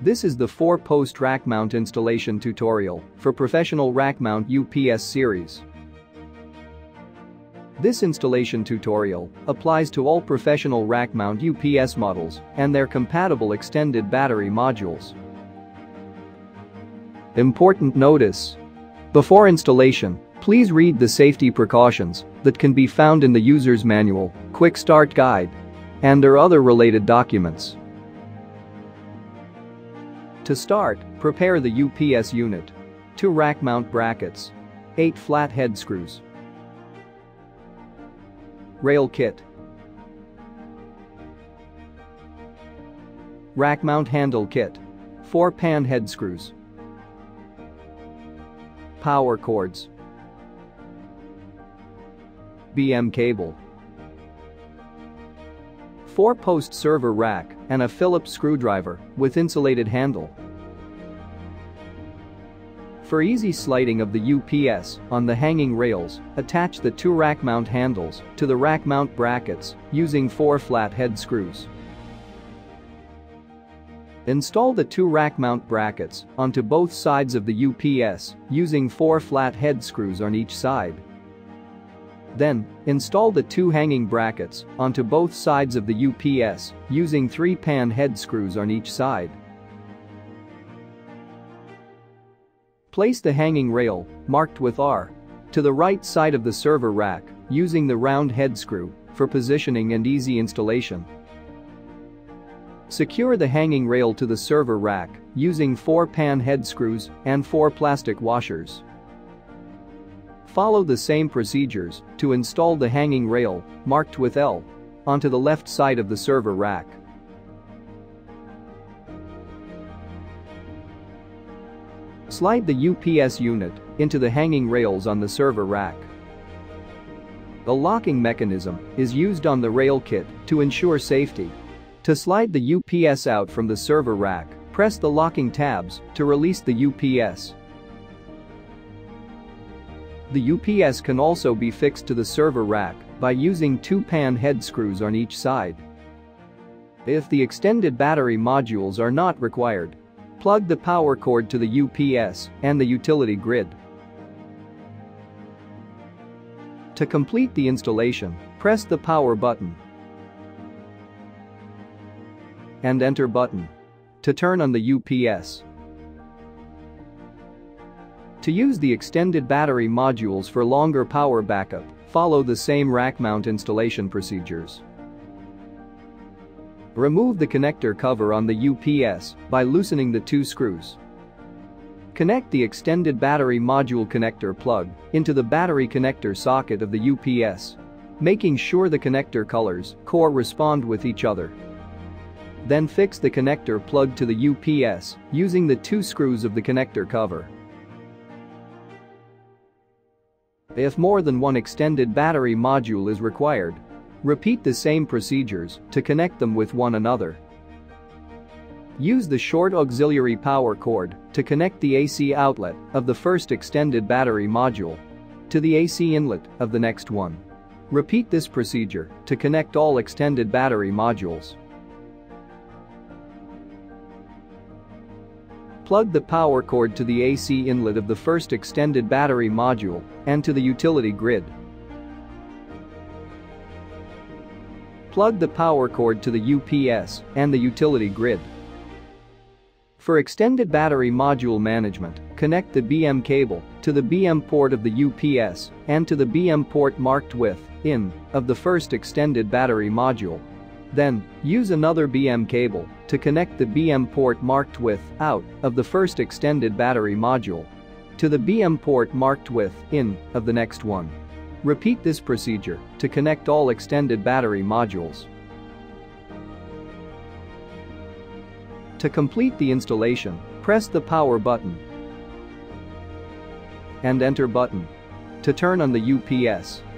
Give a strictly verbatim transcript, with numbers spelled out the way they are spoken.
This is the four post rack mount installation tutorial for Professional Rackmount U P S Series. This installation tutorial applies to all professional Rackmount U P S models and their compatible extended battery modules. Important notice: before installation, please read the safety precautions that can be found in the user's manual, quick start guide, and their other related documents. To start, prepare the U P S unit. Two rack mount brackets. Eight flat head screws. Rail kit. Rack mount handle kit. Four pan head screws. Power cords. B M cable. four post server rack and a Phillips screwdriver with insulated handle. For easy sliding of the U P S on the hanging rails, attach the two rack mount handles to the rack mount brackets using four flat head screws. Install the two rack mount brackets onto both sides of the U P S using four flat head screws on each side. Then, install the two hanging brackets onto both sides of the U P S using three pan head screws on each side. Place the hanging rail, marked with R, to the right side of the server rack using the round head screw for positioning and easy installation. Secure the hanging rail to the server rack using four pan head screws and four plastic washers. Follow the same procedures to install the hanging rail, marked with L, onto the left side of the server rack. Slide the U P S unit into the hanging rails on the server rack. The locking mechanism is used on the rail kit to ensure safety. To slide the U P S out from the server rack, press the locking tabs to release the U P S. The U P S can also be fixed to the server rack by using two pan head screws on each side. If the extended battery modules are not required, plug the power cord to the U P S and the utility grid. To complete the installation, press the power button and enter button to turn on the U P S. To use the extended battery modules for longer power backup, follow the same rack mount installation procedures. Remove the connector cover on the U P S by loosening the two screws. Connect the extended battery module connector plug into the battery connector socket of the U P S, making sure the connector colors correspond with each other. Then fix the connector plug to the U P S using the two screws of the connector cover. If more than one extended battery module is required, repeat the same procedures to connect them with one another. Use the short auxiliary power cord to connect the A C outlet of the first extended battery module to the A C inlet of the next one. Repeat this procedure to connect all extended battery modules. Plug the power cord to the A C inlet of the first extended battery module and to the utility grid. Plug the power cord to the U P S and the utility grid. For extended battery module management, connect the B M cable to the B M port of the U P S and to the B M port marked with in of the first extended battery module. Then, use another B M cable to connect the B M port marked with out of the first extended battery module to the B M port marked with in of the next one. Repeat this procedure to connect all extended battery modules. To complete the installation, press the power button and enter button to turn on the U P S.